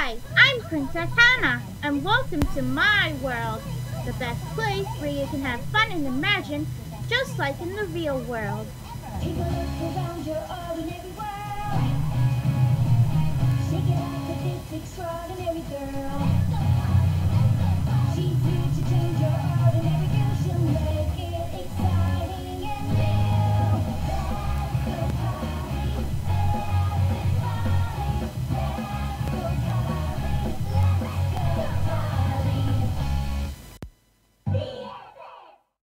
Hi, I'm Princess Hannah, and welcome to my world, the best place where you can have fun and imagine, just like in the real world. Take a look around your ordinary world. Shake it out with this extraordinary girl.